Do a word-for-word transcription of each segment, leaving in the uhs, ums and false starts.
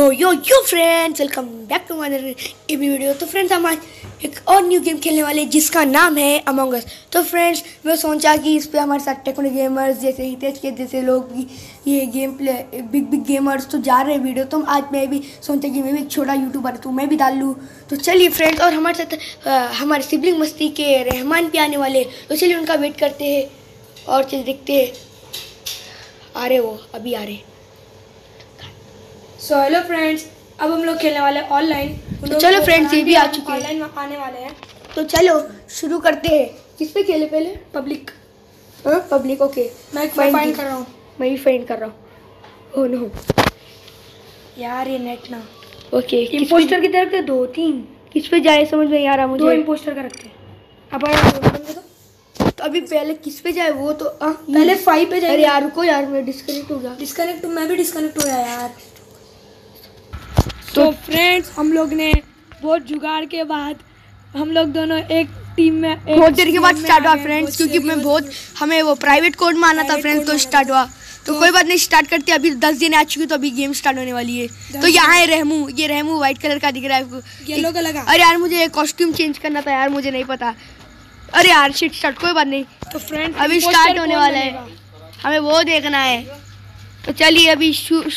Yo yo yo friends, welcome back to my AB video. तो friends, हम आज एक और न्यू गेम खेलने वाले जिसका नाम है अमंग अस। तो फ्रेंड्स, मैं सोचा कि इस पे हमारे साथ टेक्नो गेमर्स जैसे हितेश के जैसे लोग ये game play big big gamers तो जा रहे हैं वीडियो। तो आज मैं भी सोचा कि मैं भी एक छोटा यूट्यूबर तो मैं भी डाल लूँ। तो चलिए फ्रेंड्स, और हमारे साथ आ, हमारे सिबलिंग मस्ती के रहमान भी आने वाले। तो चलिए उनका वेट करते हैं और चलिए देखते हैं। आ रहे वो अभी आ रहे। सो हेलो फ्रेंड्स, अब हम लोग खेलने वाले ऑनलाइन। तो चलो फ्रेंड्स, ये भी आ चुके हैं, ऑनलाइन आने वाले हैं। तो चलो शुरू करते हैं। किस पे खेले पहले? पब्लिक। हाँ पब्लिक, ओके। मैं फाइंड कर रहा हूँ। मैं भी फाइंड कर रहा हूँ। ओह नो यार, ये नेट ना। ओके, इम्पोस्टर की तरफ से दो तीन। किस पे जाए समझ में नहीं आ रहा मुझे। दो इम्पोस्टर का रखते हैं। अब तो अभी पहले किस पे जाए वो तो आ, पहले फाइव पे जाए। अरे यार रुको यार, मैं डिस्कनेक्ट हो गया। डिस्कनेक्ट मैं भी डिस्कनेक्ट हो गया यार। तो फ्रेंड्स, हम लोग ने बहुत जुगाड़ के बाद हम लोग दोनों एक टीम में बहुत देर के बाद स्टार्ट हुआ फ्रेंड्स, क्योंकि मैं बहुत हमें वो प्राइवेट कोड में आना था फ्रेंड्स, तो स्टार्ट हुआ। तो, तो कोई बात नहीं, स्टार्ट करते। अभी दस दिन आ चुकी, तो अभी गेम स्टार्ट होने वाली है। तो यहाँ है रहमू, ये रहमू व्हाइट कलर का दिख रहा है, येलो का लगा। अरे यार मुझे कॉस्ट्यूम चेंज करना था यार, मुझे नहीं पता। अरे यार शिट स्टार्ट, कोई बात नहीं। तो फ्रेंड्स, अभी स्टार्ट होने वाला है, हमें वो देखना है। तो चलिए अभी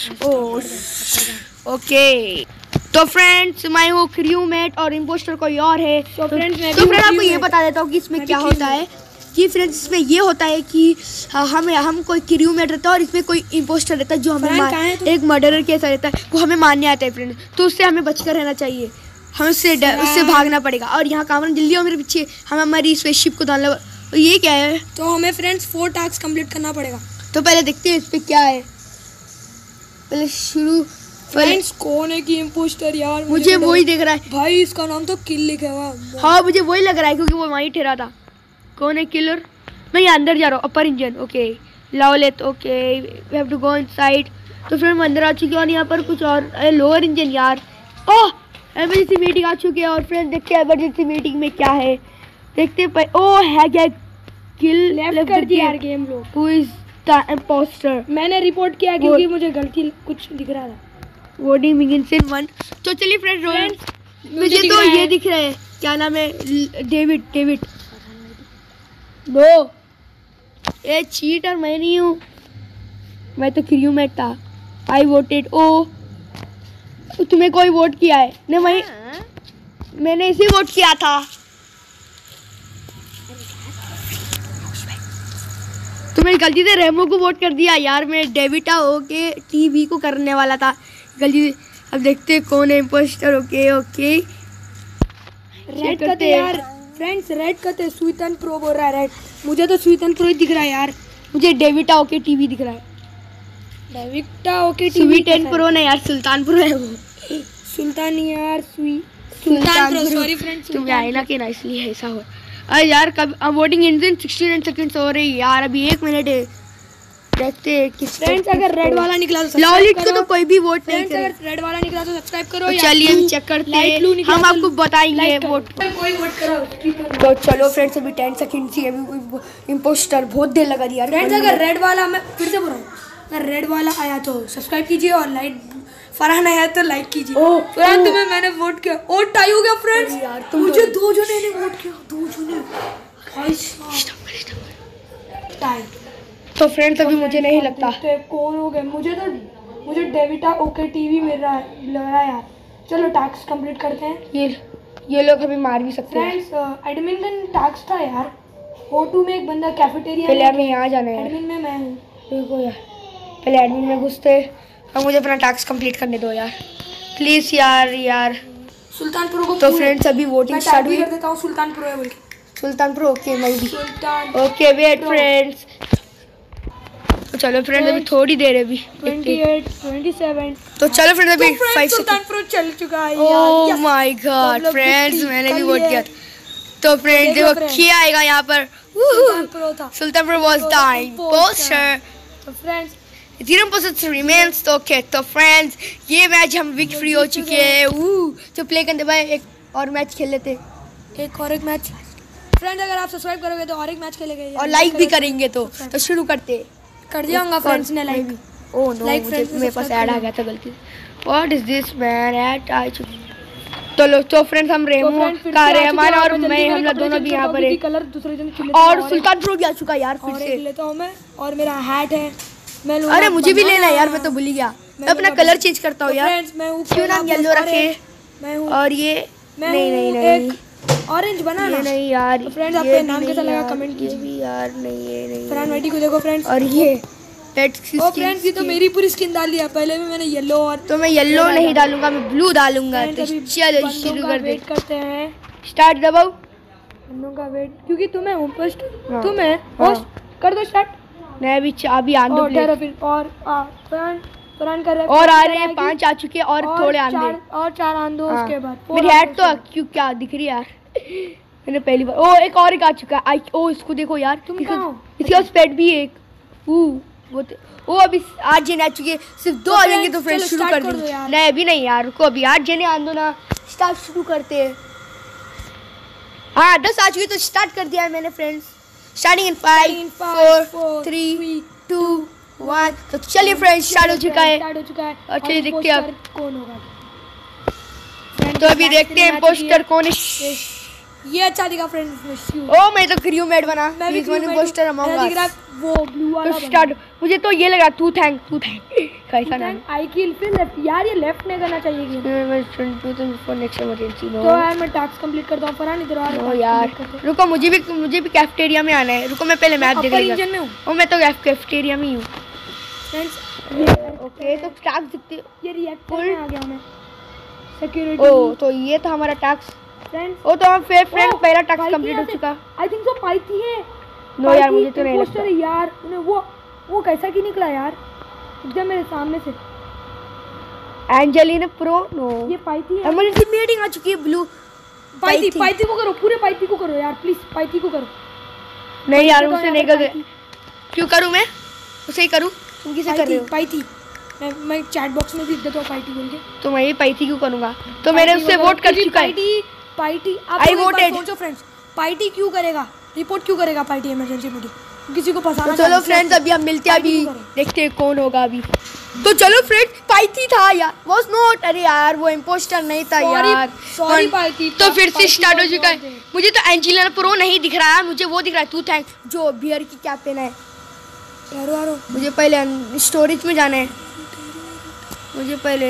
ओके। तो फ्रेंड्स, मैं हूँ क्रूमेट और इम्पोस्टर कोई और है। तो फ्रेंड्स, मैं तो फ्रेंड्स आपको ये बता देता हूँ कि इसमें क्या होता है कि फ्रेंड्स इसमें ये होता है कि हमें हम कोई क्रूमेट रहता है और इसमें कोई इम्पोस्टर रहता है जो हमें तो? एक मर्डरर के ऐसा रहता है, वो हमें मारने आता है फ्रेंड्स। तो उससे हमें बचकर रहना चाहिए, हमें उससे उससे भागना पड़ेगा। और यहाँ कामरान जल्दी हो मेरे पीछे, हम हमारी स्पेसशिप को डालना। ये क्या है? तो हमें फ्रेंड्स फोर टास्क कंप्लीट करना पड़ेगा। तो पहले देखते हैं इस पे क्या है। पहले शुरू फ्रेंड्स, कौन है कि इम्पोस्टर यार? मुझे वही दिख रहा है भाई, इसका नाम तो किल लिखा हुआ। हाँ मुझे वही लग रहा है, क्योंकि वो वहीं ठहरा था। कौन है किलर? मैं यहाँ अंदर जा रहा हूँ। Upper engine, okay. लाओलेट, okay. We have to go inside. तो फिर मैं अंदर आ चुकी हूँ और यहाँ पर कुछ और। अरे लोअर इंजन यार। ओह, इमरजेंसी मीटिंग आ चुकी है। और फ्रेंड्स देखते हैं इमरजेंसी मीटिंग में क्या है। देखते हैं। ओह है क्या? किल लेफ्ट कर दिया यार गेम लोग। Who is the impostor? मैंने रिपोर्ट किया क्योंकि मुझे गलती कुछ दिख रहा था। Voting begins in one. तो चलिए फ्रेंड्स, मुझे तो ये दिख रहा है, क्या नाम है? डेविड। डेविड दो ये चीटर मैं नहीं हूँ, मैं तो क्रूमेट था। आई वोटेड। ओ तुम्हें कोई वोट किया है? नहीं भाई, मैंने इसी वोट किया था। तुम्हें गलती से रेमो को वोट कर दिया यार। मैं डेविटा होके टीवी को करने वाला था गलती से। अब देखते हैं कौन है इम्पोस्टर। ओके ओके, रेड करते यार फ्रेंड्स, रेड करते। स्वीटन प्रो बोल रहा है रेड। मुझे तो स्वीटन प्रो ही दिख रहा है यार। मुझे डेविटा ओके टीवी दिख रहा है। डेविटा ओके टीवी स्वीटन प्रो नहीं यार, सुल्तान प्रो है वो। सुल्तान यार, स्वी सुल्तान प्रो। सॉरी फ्रेंड्स, तुम आए ना कि ना, इसलिए ऐसा हो। अरे यार कब अब वोटिंग इंजन सिक्सटी सेकंड्स हो रही है यार, अभी एक मिनट है। देखते हैं किस फ्रेंड्स, अगर रेड वाला निकला तो लॉलिट को तो कोई भी वोट नहीं करेगा। अगर रेड वाला निकला तो सब्सक्राइब करो। तो चलिए हम चेक करते हैं, हम आपको बताएंगे वोट। कोई वोट करो। तो चलो फ्रेंड्स, अभी टेन सेकंड ही अभी इम्पोस्टर बहुत देर लगा दिया फ्रेंड्स। अगर रेड वाला, मैं फिर से बोल रहा हूँ, अगर रेड वाला आया तो सब्सक्राइब कीजिए और लाइक, फरहान आया तो लाइक कीजिए। फ्रेंड्स, तुम्हें मैंने वोट किया और टाई हो गया फ्रेंड्स यार। मुझे दो जने ने वोट किया, दो जने टाई। तो फ्रेंड्स अभी मुझे नहीं लगता तो कौन हो गए। मुझे तो मुझे डेविटा ओके टीवी मिल रहा है, लग रहा है यार। चलो टास्क कंप्लीट करते हैं। ये ये लोग अभी मार भी सकते हैं फ्रेंड्स। एडमिन का टास्क था यार। फोटो में एक बंदा कैफेटेरिया। पहले हमें यहाँ जाना है। एडमिन में मैं हूँ। देखो यार, पहले एडमिन में घुसते अब मुझे अपना टास्क कंप्लीट करने दो यार, प्लीज यार। यार सुल्तान प्रो को। तो फ्रेंड्स अभी वोटिंग स्टार्ट हुई। कर देता हूँ सुल्तान प्रो है बोल के। Sultan pro, okay. मैं भी सुल्तान। Okay wait friends. तो चलो फ्रेंड्स, अभी थोड़ी देर है अभी। अट्ठाईस, सत्ताईस। तो चलो फ्रेंड्स, अभी फाइव सुल्तान प्रो चल चुका है। ओह माय गॉड फ्रेंड्स, मैंने भी वोट किया। तो फ्रेंड्स देखो क्या आएगा यहाँ पर। सुल्तान प्रो था। Sultan pro was the impostor. तो फ्रेंड्स, तीन इम्पोस्टर रिमेन्स। तो ओके, तो फ्रेंड्स ये मैच हम विक्ट्री हो चुके हैं। ऊ तो प्ले करते भाई, एक और मैच खेल लेते। एक और एक मैच फ्रेंड्स। अगर आप सब्सक्राइब करोगे तो और एक मैच खेलेंगे और लाइक भी करेंगे। तो तो शुरू करते। कर दिया होगा फ्रेंड्स ने लाइक। ओह नो, मेरे पास ऐड आ गया था गलती। What is this man at I चलो तो फ्रेंड्स हम रेमो का रहमान और मैं हम लोग दोनों भी यहाँ पर है कलर दूसरे जन और सुल्तान प्रो भी आ चुका यार फिर से लेता हूँ मैं और मेरा हैट है मैं अरे मुझे भी लेना है यार मैं तो भूल ही गया मैं अपना कलर चेंज करता हूँ यार क्यों नाम येलो रखे मैं हूँ और ये नहीं नहीं नहीं ऑरेंज बनाना ये नहीं यार तो फ्रेंड्स आपका नाम कैसा लगा कमेंट कीजिए भी यार नहीं ये नहीं फरहान भाई को देखो फ्रेंड्स और ये पेट ओ फ्रेंड्स ये तो मेरी पूरी स्किन डाल दिया पहले भी मैंने येलो और तो मैं येलो नहीं डालूंगा मैं ब्लू डालूंगा तो चलो शुरू कर दे करते हैं स्टार्ट दबाओ बंदों का वेट क्योंकि तुम्हें हूं फर्स्ट तुम्हें होस्ट कर दो स्टार्ट मैं अभी अभी आन दो और फिर और फरहान फरहान कर रहे और आ रहे हैं पांच आ चुके और थोड़े आन दे और चार आन दो उसके बाद मेरी हेड तो क्यों क्या दिख रही है यार मैंने पहली बार ओ एक और एक आ चुका है आई ओ इसको देखो यार तुम कहां इसके पास पेट भी है एक ऊ वो वो अभी आठ जने आ चुके सिर्फ दो आ जाएंगे तो फ्रेंड्स शुरू कर देंगे नहीं अभी नहीं यार रुको अभी आठ जने आन दो ना स्टार्ट शुरू करते हैं हाँ दस आ चुके तो स्टार्ट कर दिया है मैंने friends starting in five four three two one तो चलिए फ्रेंड्स स्टार्ट हो चुका है स्टार्ट हो चुका है और चलिए देखते हैं अब कौन होगा तो अभी देखते हैं पोस्टर कौन है ये अच्छा दिखा फ्रेंड्स ओ मैं तो क्रियो मेड बना मैं भी मैंने पोस्टर अमंग दिख रहा वो ब्लू वाला तो स्टार्ट मुझे तो ये लगा टू थैंक टू थैंक कैसा नाम आई किल फिर लेफ्ट यार ये लेफ्ट नहीं करना चाहिए गेम मैं twenty two for next emergency no तो यार मैं टास्क कंप्लीट करता हूं फरहान इधर आ ओ यार रुको मुझे भी मुझे भी कैफेटेरिया में आना है रुको मैं पहले मैप देख लेगा इंजन में हूं ओ मैं तो कैफेटेरिया में ही हूं फ्रेंड्स ओके तो टास्क दिखते ये रिएक्टर में आ गया मैं सिक्योरिटी ओ तो ये था हमारा टास्क फ्रेंड्स ओ तो हम फिर फ्रेंड पहला टास्क कंप्लीट हो चुका आई थिंक सो पाइथी है नो यार मुझे तो नहीं लगता यार उन्हें वो वो कैसा की निकला यार एकदम मेरे सामने से एंजेलिना प्रो नो ये पाइथी है इमरजेंसी मीटिंग आ चुकी है ब्लू पाइथी पाइथी को करो पूरे पाइथी को करो यार प्लीज पाइथी को करो नहीं यार मुझसे नहीं कर क्यों करूं मैं उसे ही करूं तुम किसे कर रहे हो पाइथी मैं मैं चैट बॉक्स में भी देता हूं पाइथी बोल के तो मैं भी पाइथी क्यों करूंगा तो मैंने उससे वोट कर चुका है पाइथी पाइथी आप आई वोटेड सोचो फ्रेंड्स पाइथी क्यों करेगा रिपोर्ट क्यों करेगा पाइथी इमरजेंसी मीटिंग किसी को फंसाना तो चलो फ्रेंड्स अभी हम मिलते हैं अभी देखते हैं कौन होगा अभी तो चलो फ्रेंड्स पाइथी था यार वाज नॉट अरे यार वो इम्पोस्टर नहीं था यार सॉरी पाइथी तो फिर से स्टार्ट हो चुका है मुझे तो एंजेलिना प्रो नहीं दिख रहा है मुझे वो दिख रहा है तू थैंक जो बियर की क्या पहना है यारो यारो मुझे पहले स्टोरेज में जाना है मुझे पहले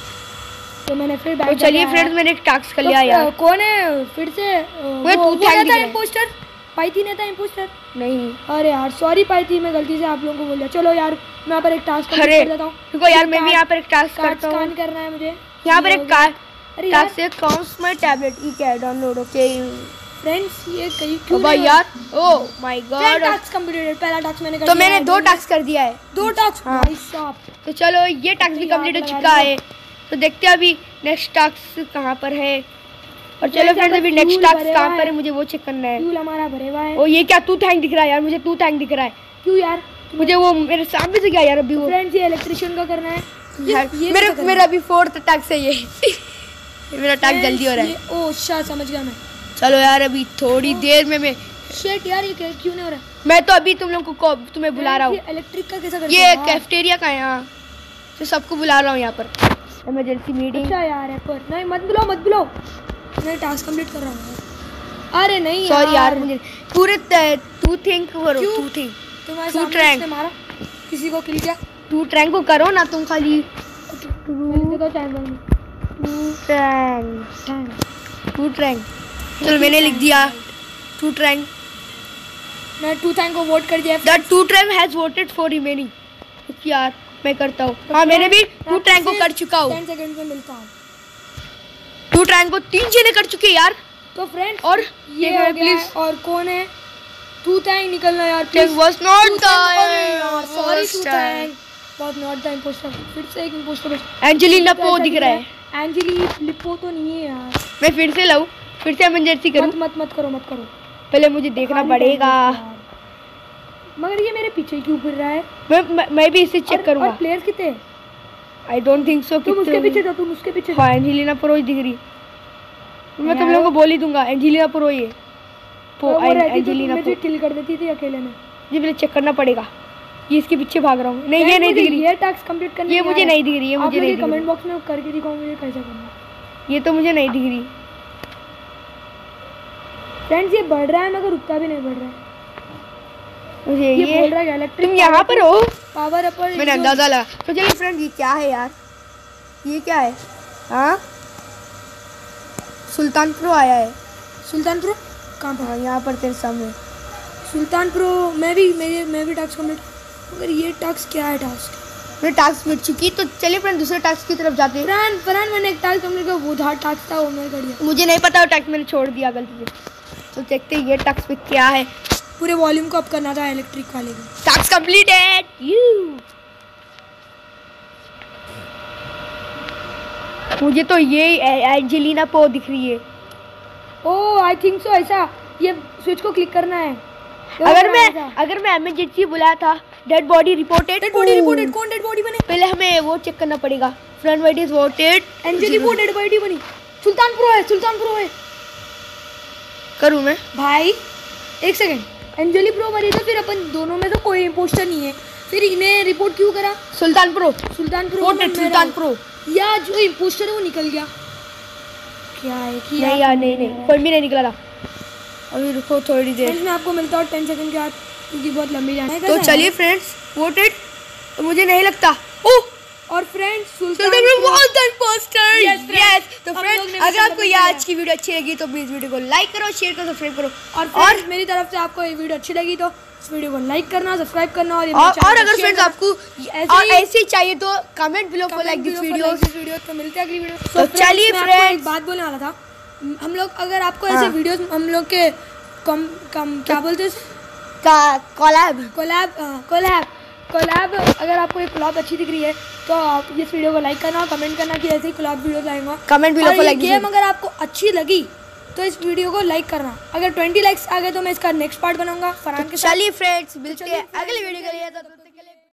तो मैंने फिर तो चलिए फ्रेंड्स मैंने एक टास्क कर लिया यार कौन है फिर से वो तू थैंक था इम्पोस्टर पाइथी ने था इम्पोस्टर नहीं अरे यार सॉरी पाइथी मैं गलती से आप लोगों को बोल दिया चलो यार मैं यहाँ पर एक टास्क कर देता हूँ देखो यार मैं भी यहाँ पर एक टास्क करता हूँ स्कैन करना है मुझे यहाँ पर एक टास्क से काउंट्स माय टैबलेट ई क्या डाउनलोड ओके फ्रेंड्स ये कहीं क्यों भाई यार oh my god task completed पहला टास्क मैंने कर तो मैंने दो टास्क कर दिया है दो टास्क भाई साहब तो चलो ये टास्क भी कंप्लीट हो चुका है तो देखते हैं अभी नेक्स्ट टास्क कहाँ पर है और चलो फ्रेंड्स अभी नेक्स्ट टास्क कहाँ पर है मुझे वो चेक करना है फ्यूल हमारा भरे हुआ है ओ ये क्या तू थैंक दिख रहा है यार मुझे तू थैंक दिख रहा है क्यों यार मुझे वो मेरे सामने से क्या यार अभी वो फ्रेंड्स ये इलेक्ट्रिशियन का करना है यार मेरे मेरा अभी फोर्थ टास्क है ये मेरा टास्क जल्दी हो रहा है ओ अच्छा समझ गया मैं चलो यार अभी थोड़ी देर में मैं शिट यार ये क्यों नहीं हो रहा मैं तो अभी तुम लोगों को तुम्हें बुला रहा हूँ इलेक्ट्रिक का कैसा करते ये कैफेटेरिया का है यहाँ तो सबको बुला रहा हूँ यहाँ पर इमरजेंसी मीटिंग अच्छा यार है पर नहीं मत बुलाओ मत बुलाओ मैं टास्क कंप्लीट कर रहा हूँ अरे नहीं सॉरी यार मुझे पूरे तू थिंक करो तू थिंक तुम्हारे तू सामने ट्रैंक से मारा किसी को किल किया तू ट्रैंक को करो ना तुम खाली टू तो टाइम में टू ट्रैंक टू ट्रैंक चलो मैंने लिख दिया टू ट्रैंक मैं टू थैंक को वोट कर दिया the two trank has voted for remaining यार मैं करता हूँ हाँ मैंने भी टू ट्रैंक को कर चुका हूँ टेन सेकंड में मिलता हूँ टू ट्रैंक को तीन जने कर चुके यार तो फ्रेंड्स और ये हो गया है और कौन है टू थैंक निकलना यार please was not the sorry two thank was not the impostor फिर से एक इंपोस्टर एंजेलिना प्रो दिख रहा है एंजेली लिपो तो नहीं है यार मैं फिर से लाऊं फिर से इमरजेंसी करूं मत मत मत करो मत करो पहले मुझे देखना पड़ेगा मगर ये मेरे पीछे क्यों फिर रहा है मैं मैं, मैं भी इसे चेक करूंगा और प्लेयर्स कितने आई डोंट थिंक सो तुम उसके पीछे जाओ तुम उसके पीछे हाँ एंजेलिना प्रो ही दिख रही मैं तुम लोगों को बोल ही दूंगा एंजेलिना प्रो ये तो एंजेलिना प्रो किल कर देती थी अकेले में जी मुझे चेक करना पड़ेगा ये इसके पीछे भाग रहा हूँ। नहीं ये नहीं दिख रही, ये टास्क कंप्लीट करने ये मुझे नहीं दिख रही है, मुझे नहीं दिख रही। कमेंट बॉक्स में करके दिखाओ मुझे कैसे करना। ये तो मुझे नहीं दिख रही फ्रेंड्स। ये बढ़ रहा है मगर रुकता भी नहीं बढ़ रहा है मुझे। ये ये बोल रहा है इलेक्ट्रिक तुम यहाँ पर हो, पावर अपर। मैंने अंदाजा लगा। तो चलिए फ्रेंड, ये क्या है यार, ये क्या है? हाँ सुल्तान प्रो आया है। सुल्तान प्रो कहाँ पर? हाँ यहाँ पर तेरे सामने सुल्तान प्रो। मैं भी मेरे मैं भी टास्क कंप्लीट, मगर ये टास्क क्या है? टास्क मैं टास्क मिट चुकी। तो चलिए फ्रेंड दूसरे टास्क की तरफ जाते हैं। फरहान फरहान मैंने एक टास्क कंप्लीट किया, वो था टास्क था वो मैंने कर दिया। मुझे नहीं पता वो टास्क मैंने छोड़ दिया गलती से। तो देखते हैं ये टास्क पे क्या है। पूरे वॉल्यूम को अप करना था इलेक्ट्रिक वाले को। Task completed. यू मुझे तो ये एंजेलिना पो दिख रही है। ओह आई थिंक सो, ऐसा ये स्विच को क्लिक करना है। अगर मैं अगर मैं इमरजेंसी बुलाया था, dead body reported. Dead body reported. कौन डेड बॉडी बने? पहले हमें वो चेक करना पड़ेगा। Front wide is voted. एंजेली पो डेड बॉडी बनी। सुल्तान प्रो है, सुल्तान प्रो है। करूँ मैं भाई एक सेकंड, एंजेली प्रो मरी तो फिर अपन दोनों में तो कोई इम्पोस्टर नहीं है, फिर इन्हें रिपोर्ट क्यों करा? Sultan pro Sultan pro voted Sultan pro. या जो इम्पोस्टर है वो निकल गया। क्या है कि नहीं यार नहीं नहीं कोई भी नहीं निकला था। अभी रुको थोड़ी देर, मैं आपको मिलता हूँ टेन सेकंड के बाद क्योंकि बहुत लंबी जाना है। तो चलिए फ्रेंड्स, वोटेड तो मुझे नहीं लगता। ओह और friends Sultan pro poster. Yes तो फ्रेंड्स, अगर आपको ये आज की वीडियो अच्छी लगी तो प्लीज वीडियो को लाइक करो, शेयर करो, सब्सक्राइब करो। और और मेरी तरफ से आपको ये वीडियो अच्छी लगी तो इस वीडियो को लाइक करना, सब्सक्राइब करना और और, और अगर फ्रेंड्स आपको और ऐसे ही चाहिए तो comment below for like this video. Video तो मिलते हैं अगली वीडियो। तो चलिए फ्रेंड्स, एक बात बोलने वाला था। हम लोग अगर आपको ऐसे वीडियोस हम लोग के कम कम क्या बोलते हैं कोलैब कोलैब कोलैब कोलैब अगर आपको ये कोलैब अच्छी दिख रही है तो आप इस वीडियो को लाइक करना और कमेंट करना कि ऐसे ही कोलैब वीडियो लाएंगे। Comment below for like. Game अगर आपको अच्छी लगी तो इस वीडियो को लाइक करना। अगर ट्वेंटी लाइक्स आ गए तो मैं इसका नेक्स्ट पार्ट बनाऊंगा फरहान के साथ। चलिए फ्रेंड्स, मिलते हैं अगली वीडियो के लिए।